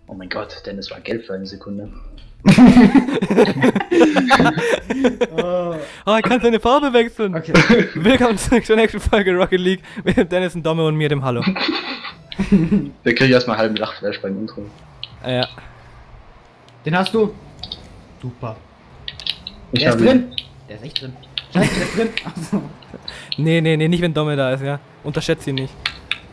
Oh mein Gott, Dennis war gelb für eine Sekunde. Oh. Oh, er kann seine Farbe wechseln. Okay. Willkommen zurück zur nächsten Folge Rocket League mit Dennis und Domme und mir, dem Hallo. Wir kriegen erstmal einen halben Lachflash beim Intro. Ja. Den hast du. Super. Ich Der ist hab ihn. drin. Der ist echt drin. Scheiße, der ist drin. Achso. Nee, nicht wenn Domme da ist, ja. Unterschätzt ihn nicht.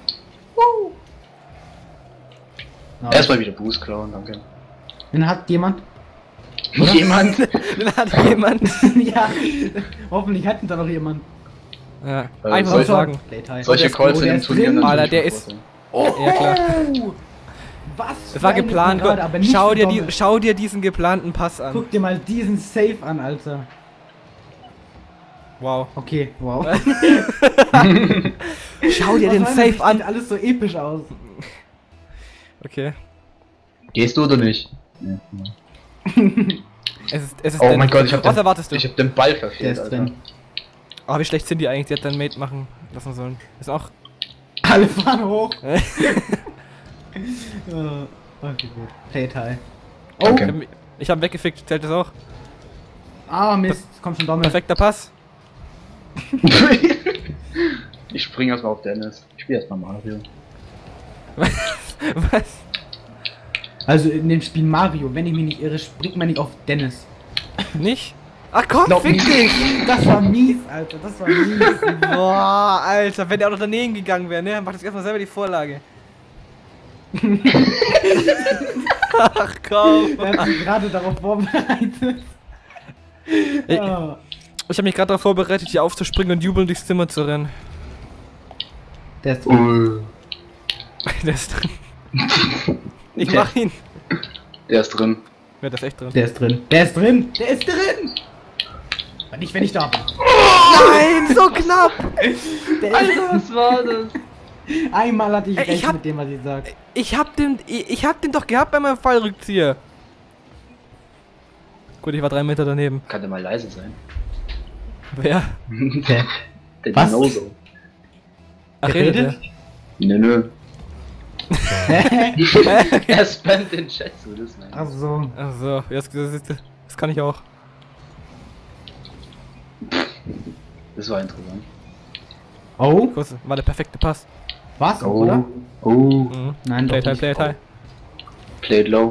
No. Erstmal wieder Boost klauen, danke. Den hat jemand. Jemand? Den hat jemand. Ja. Hoffentlich hat ihn da noch jemand. Ja. soll Einfach ich- sagen. Playtime. Solche der ist- Calls oh, in der dem ist Turnier drin. natürlich Alter, der schon ist- vorstellen. Oh, Ja, klar. Was? Das war für eine geplant. Parade, aber nicht Schau für dir, Domme. schau dir diesen geplanten Pass an. Guck dir mal diesen Save an, Alter. Wow. Okay, wow. Schau dir den Aus meiner Safe Sicht an. Sieht alles so episch aus. Okay. Gehst du oder nicht? Ja. Es ist Oh Dennis. mein Gott, ich hab Was den, erwartest du? ich hab den Ball Der verfehlt, ist Alter. drin. Oh, wie schlecht sind die eigentlich? Die hat dein Mate machen lassen sollen. Ist auch. Alle fahren hoch. Okay, gut. Playtime. Oh, Okay. Ich hab weggefickt, zählt das auch? ah Mist, komm schon Domme. Perfekter Pass. Ich spring erstmal auf Dennis. Ich spiel erstmal Mario. Was? Also in dem Spiel Mario, wenn ich mich nicht irre, springt man nicht auf Dennis. Nicht? Ach komm, Glaub fick nicht. dich! Das war mies, Alter, das war mies. Boah, Alter, wenn der auch noch daneben gegangen wäre, ne? Mach das erstmal selber die Vorlage. Ach komm. Er hat sich gerade darauf vorbereitet. Ich, Ah. ich habe mich gerade darauf vorbereitet, hier aufzuspringen und jubelnd durchs Zimmer zu rennen. Der ist Der ist drin. Ich mach ihn. Der ist drin. Ja, der ist echt drin. Der ist drin. Der ist drin. Der ist drin. Aber nicht, wenn ich da bin. Nein, so knapp! Der ist was war das? Einmal hatte ich Ey, ich recht hab- mit dem, was ich sag. Ich hab den doch gehabt bei meinem Fallrückzieher. Gut, ich war 3 Meter daneben. Kann der mal leise sein? Wer? Der Was? Dinoso. Ach, Redet? redet Nö. Er spammt den Chat so, das meine ich. Ach so. der? Ach so, ja, das kann ich auch. Das war interessant. Oh? Kurz, war der perfekte Pass. Was? Oder? Oh. Mhm. Nein, doch Playtime, nicht. Playtime. Played low.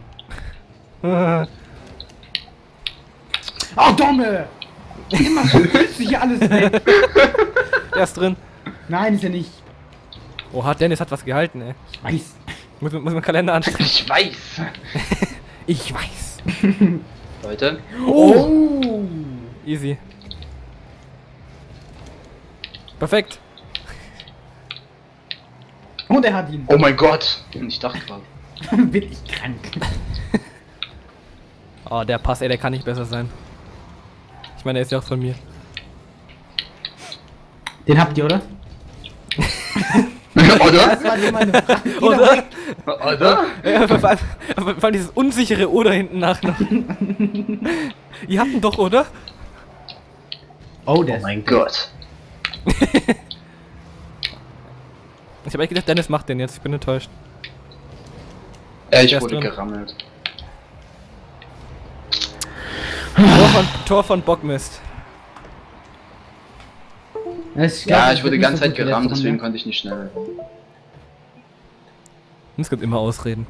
Oh, Domme! Immer willst du hier alles weg. Der ist drin. Nein, ist er nicht. Oha, Dennis hat was gehalten, ey. Ich weiß. Muss man Kalender anstrengen. Ich weiß. Ich weiß. Leute. Oh! Easy. Perfekt. Und er hat ihn. Oh mein Gott. Ich dachte gerade. Bin ich krank. Oh, der Pass, ey, der kann nicht besser sein. Ich meine, der ist ja auch von mir. Den habt ihr, oder? Oder? Das war nur meine Frage. Oder? Oder? Ja, vor allem dieses unsichere Oder hinten nach noch. Ihr habt ihn doch, oder? Oh, der Oh ist. mein Gott. Ich habe echt gedacht, Dennis macht den jetzt. Ich bin enttäuscht. Ich Der ist wurde drin. gerammelt. Tor von Bockmist. Ja, ich wurde die ganze Zeit gerammt, deswegen konnte ich nicht schnell. Es gibt immer Ausreden.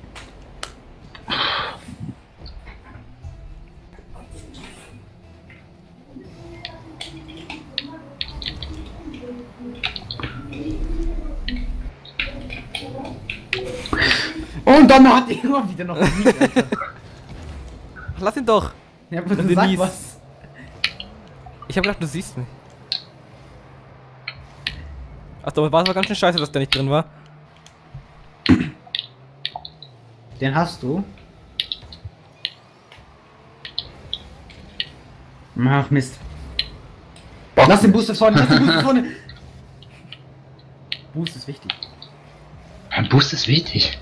Und dann hat er immer wieder noch gesiegt, Alter. Ach, lass ihn doch. Ja, aber Denise. sag was. Ich habe gedacht, du siehst mich. Ach doch, war es aber ganz schön scheiße, dass der nicht drin war. Den hast du. Ach, Mist. Lass den Booster vorne, lass den Booster vorne. Boost ist wichtig. Ein Boost ist wichtig.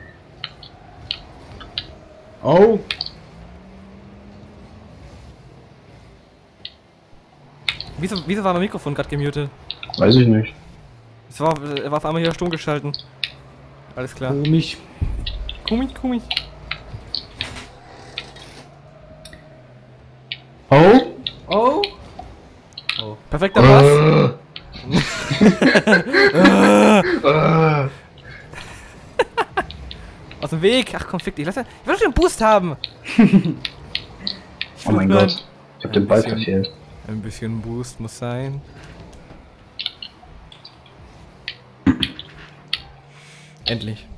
Oh. Wieso war mein Mikrofon gerade gemutet? Weiß ich nicht. Er war auf einmal hier stumm geschalten. Alles klar. Komisch. Kumi. Oh. Oh. Oh. Perfekter Pass. Aus dem Weg. Ach komm, fick dich. Ich will doch den Boost haben. Oh mein Gott. Ich hab den Ball verfehlt. Ein bisschen Boost muss sein. Endlich.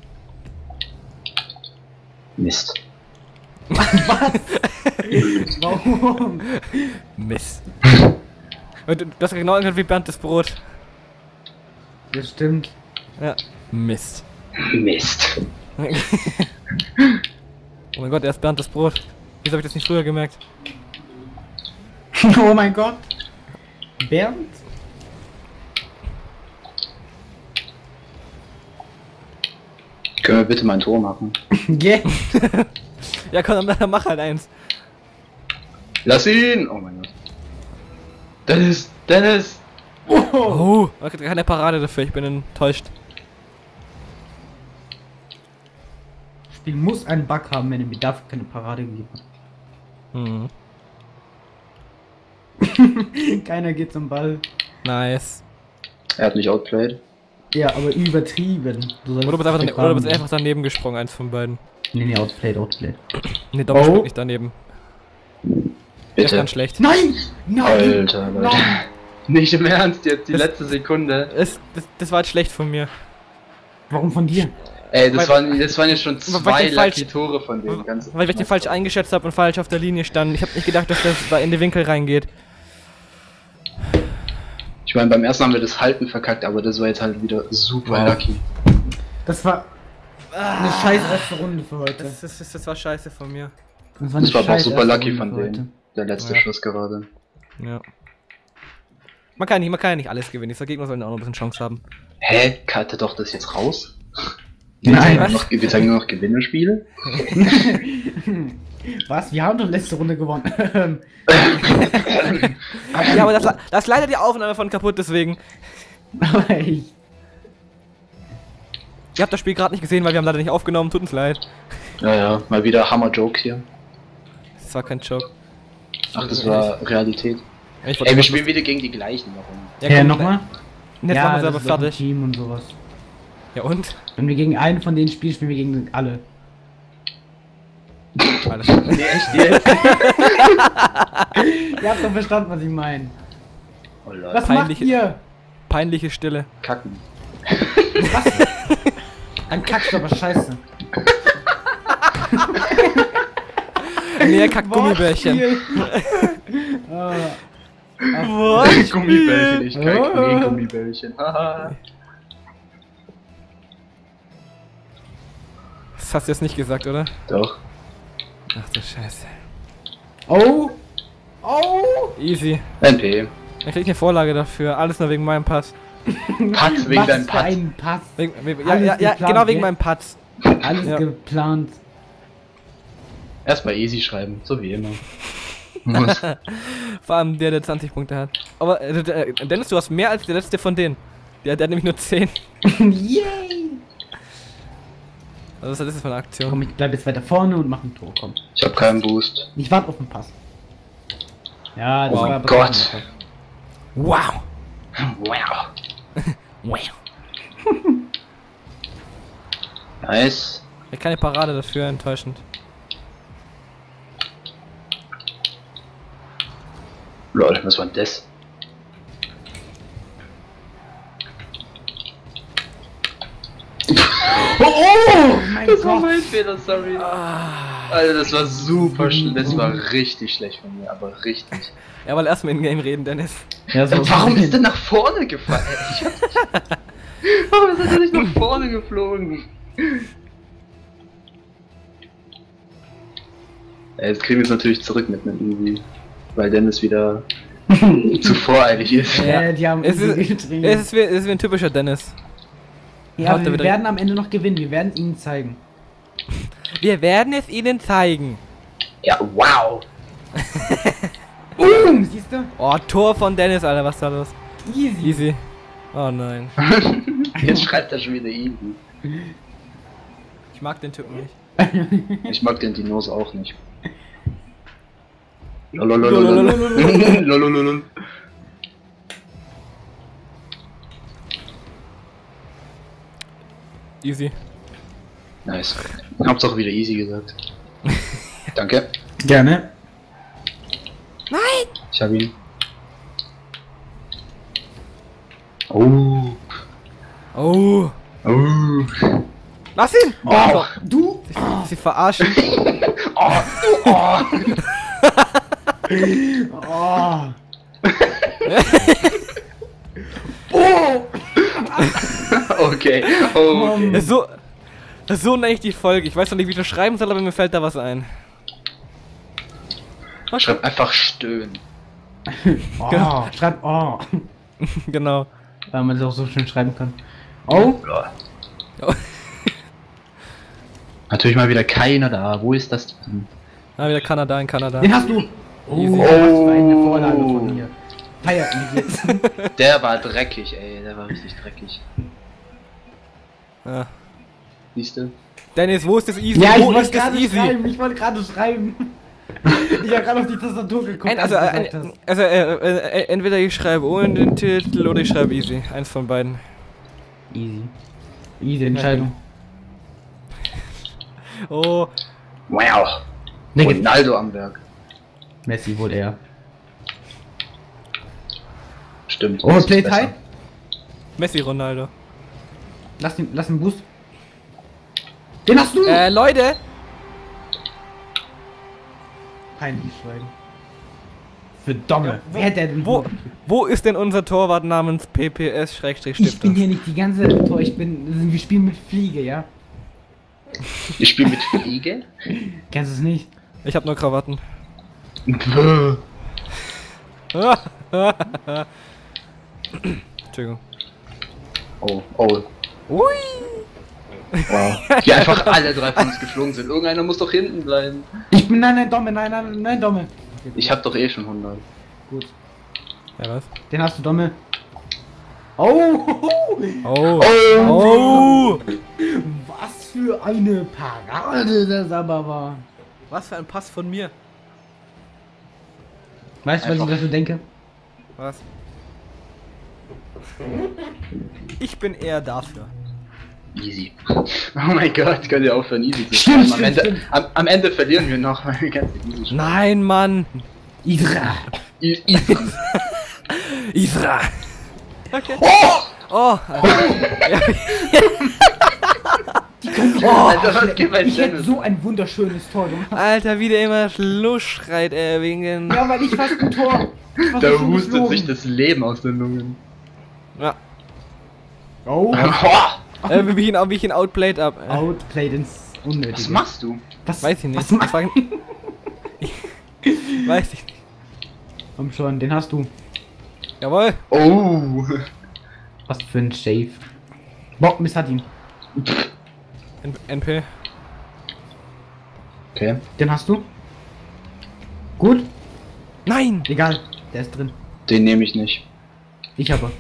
Mist. Was? Warum? Mist. Und du hast genau angehört wie Bernd das Brot. Das stimmt. Ja. Mist. Mist. Oh mein Gott, er ist Bernd das Brot. Wieso habe ich das nicht früher gemerkt? Oh mein Gott. Bernd? Können wir bitte mal ein Tor machen? Yeah. Ja komm, dann mach halt eins. Lass ihn! Oh mein Gott. Dennis! Dennis! Oh, man kriegt keine Parade dafür, ich bin enttäuscht. Das Spiel muss einen Bug haben, wenn er mir dafür keine Parade gegeben Mhm. hat. Keiner geht zum Ball. Nice. Er hat mich outplayed. Ja, aber übertrieben. Oder du bist einfach daneben gesprungen, eins von beiden. Nee, outplayed. Ne, Doppelschlag Oh. nicht daneben. Der ist Bitte. ganz schlecht. Nein! Nein! Alter, Leute. Nein! Nicht im Ernst jetzt, die Das- letzte Sekunde. Das war jetzt schlecht von mir. Warum von dir? Ey, das Weil- waren jetzt schon weil zwei ich den falsch- Lucky Tore von dem ganzen. Weil ich den falsch eingeschätzt habe und falsch auf der Linie stand. Ich habe nicht gedacht, dass das da in den Winkel reingeht. Ich meine, beim ersten haben wir das Halten verkackt, aber das war jetzt halt wieder super Wow. lucky. Das war eine scheiß erste Runde für heute. Das war scheiße von mir. Das Das war aber auch scheiß super erste lucky Runde von für heute. denen. Der letzte Ja. Schuss gerade. Ja. Man kann ja nicht alles gewinnen. Die Gegner sollen auch noch ein bisschen Chance haben. Hä? Cutte doch das jetzt raus? Nein, Wir zeigen nur noch Gewinnerspiele? Was? Wir haben doch letzte Runde gewonnen. Ja, aber das ist leider die Aufnahme von kaputt, deswegen. Aber ich. Ihr habt das Spiel gerade nicht gesehen, weil wir haben leider nicht aufgenommen. Tut uns leid. Ja, mal wieder Hammer-Joke hier. Das war kein Joke. Ach, das war Realität. Ich Ey, wir spielen wieder gegen die gleichen, warum? Ja, komm, nochmal? Jetzt machen wir selber das ist doch ein fertig. Team und sowas. Ja und? Wenn wir gegen einen von denen spielen, spielen wir gegen alle. Alles. Nee, echt jetzt? Ihr habt doch verstanden, was ich meine. Oh Leute. Was macht Peinliche- ihr? Peinliche Stille. Kacken. Was? Ein Kackst aber scheiße. Nee, er kackt Gummibärchen. Wortspiel. Gummibärchen, ich kack Ah. Gummibärchen. Haha. Das hast du jetzt nicht gesagt, oder? Doch. Ach du Scheiße. Oh! Oh! Easy. NP. Dann krieg ich eine Vorlage dafür. Alles nur wegen meinem Pass. Patz wegen Was deinem für Patz. ein Pass. Ja, Alles ja, geplant, genau wegen gell? meinem Patz. Alles Ja. geplant. Erstmal easy schreiben, so wie immer. Vor allem der 20 Punkte hat. Aber Dennis, du hast mehr als der letzte von denen. Der hat nämlich nur 10. Yay! Also was ist das für eine Aktion? Komm, ich bleib jetzt weiter vorne und mach ein Tor, komm. Ich hab keinen Boost. Ich warte auf den Pass. Ja, das Oh war aber Gott. kein Pass. Wow. Wow. Wow. Nice. Keine Parade dafür, enttäuschend. Lol, was war denn das? Oh mein Das war Gott! mein Fehler, sorry. Alter, das war super schlecht. Das war richtig schlecht von mir, aber richtig. Ja, weil erstmal in Game reden, Dennis. Ja, so Warum ist der nach vorne gefallen? Warum ist er nicht nach vorne geflogen? Ja, jetzt kriegen wir es natürlich zurück mit einem Easy. Weil Dennis wieder zu voreilig ist. Ja, die haben Es easy ist, getrieben. es ist wie ein typischer Dennis. Ja, aber Habt ihr wir wieder- werden am Ende noch gewinnen. Wir werden es ihnen zeigen. Wir werden es ihnen zeigen. Ja, wow. Siehst du? Oh, Tor von Dennis, Alter, was ist da los? Easy. Easy. Oh nein. Jetzt schreibt er schon wieder Easy. Ich mag den Typen nicht. Ich mag den Dinos auch nicht. Lololololol. Lolololol. Easy. Nice. Hauptsache wieder easy gesagt. Danke. Gerne. Nein! Ich hab ihn. Oh. Oh. Oh. Lass ihn! Oh. Du? Sie verarschen. Oh. Oh. Oh. Oh. Okay. Oh. Okay. Das ist so eigentlich die Folge. Ich weiß noch nicht, wie ich das schreiben soll, aber mir fällt da was ein. Schreib einfach stöhnen. Oh. Genau. Schreib oh. Genau. Weil man es auch so schön schreiben kann. Oh. Ja. Oh. Natürlich mal wieder keiner da. Wo ist das denn? Ah, wieder Kanada in Kanada. Den hast du. Oh. Easy. Was für eine Vorlage von mir. Feiert mich jetzt. Der war dreckig, ey. Der war richtig dreckig. Ja. Siehst du? Dennis, wo ist das Easy? Ja, ich wo wollte ist das gerade Easy? schreiben. Ich wollte gerade schreiben. Ich habe gerade auf die Tastatur geguckt. Entweder ich schreibe ohne den Titel oder ich schreibe Easy. Eins von beiden. Easy. Easy Entscheidung. Oh. Wow. Negativ. Ronaldo am Werk. Messi wohl eher. Stimmt. Oh, das ist Play besser. Tie? Messi Ronaldo. Lass den Boost. Den hast du! Leute! Peinlich schweigen. Für Domme. Wer hätte denn Wo ist denn unser Torwart namens PPS-Stifter? Ich bin hier nicht die ganze Tor, wir spielen mit Fliege, ja? Ich spiele mit Fliege? Kennst du es nicht? Ich hab nur Krawatten. Entschuldigung. Oh, oh. Ui! Wow. Die einfach alle drei von uns geflogen sind. Irgendeiner muss doch hinten bleiben. Ich bin, nein, Domme, nein, Domme. Okay, Ich hab doch eh schon 100. gut. Ja, was? Den hast du, Domme. Oh! Oh! Oh! Was für eine Parade das aber war. Was für ein Pass von mir? Weißt du, was ich Einfach. dazu denke? Was? Ich bin eher dafür. Easy. Oh mein Gott, könnt ihr aufhören, easy zu Stimmt, schreiben. stimmt. Am Ende verlieren wir noch, weil wir ganz easy schreiben. Nein, Mann! Isra. Easy. Isra! Okay. Oh! Oh! Alter, was geht bei Ich hätte Dennis? so ein wunderschönes Tor gemacht. Alter, wie der immer Schluss schreit, wegen... Ja, weil ich fast ein Tor. Da hustet sich das Leben aus den Lungen. Ja. Oh. Wie ich ihn outplayed ab. Outplayed ins Unnötige. Was machst du? Was? Weiß ich nicht. Was machst Weiß ich nicht. Komm schon, den hast du. Jawohl. Oh. Was für ein Shave. Bock, Miss hat ihn. NP. Okay. Den hast du. Gut. Nein! Egal, der ist drin. Den nehme ich nicht. Ich aber.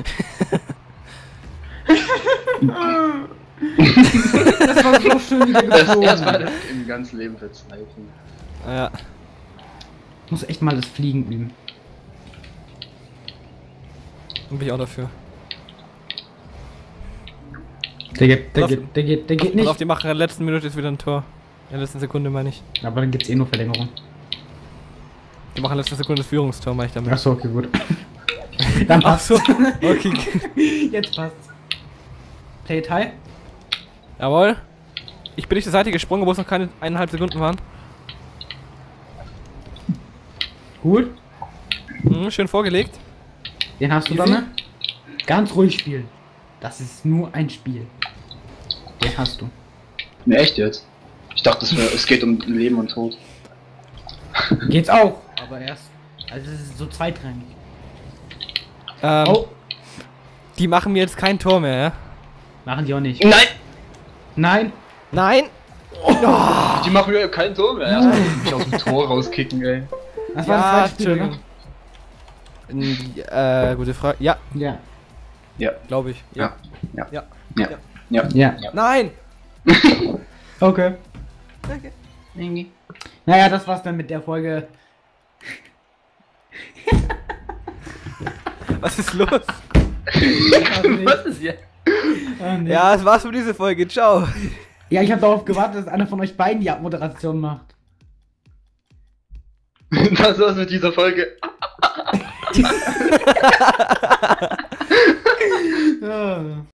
Das war so schön wieder Das geflogen. erstmal das im ganzen Leben verzweifeln. Ja. Ich muss echt mal das Fliegen üben. Bin ich auch dafür. Der geht Pass nicht. auf, die machen in der letzten Minute ist wieder ein Tor. In der letzten Sekunde meine ich. Aber dann gibt's eh nur Verlängerung. Die machen in der letzten Sekunde das Führungstor, meine ich damit. Achso, okay, gut. Dann Ach passt. so. Okay. Jetzt passt's. Play Tie. Jawohl. Ich bin nicht zur Seite gesprungen, wo es noch keine 1,5 Sekunden waren. Gut. Schön vorgelegt. Den hast du Easy. dann, ne? Ganz ruhig spielen. Das ist nur ein Spiel. Den hast du. Ne, echt jetzt? Ich dachte, es geht um Leben und Tod. Geht's auch, aber erst. Also es ist so zweitrangig. Oh. Die machen mir jetzt kein Tor mehr, ja? Machen die auch nicht. Nein! Nein! Nein! Die machen mir kein Tor mehr. Erstmal mich aus dem Tor rauskicken, ey. Das war das zweite Spiel, ne? Gute Frage. Ja, Ja. Ja. glaube ich. Ja. Ja. Ja. Ja. Ja. Ja. Nein! Okay. Okay. Naja, das war's dann mit der Folge. Was ist los? Was ist hier? Nee. Ja, das war's für diese Folge. Ciao. Ja, ich habe darauf gewartet, dass einer von euch beiden die Abmoderation macht. Das war's mit dieser Folge. Ja.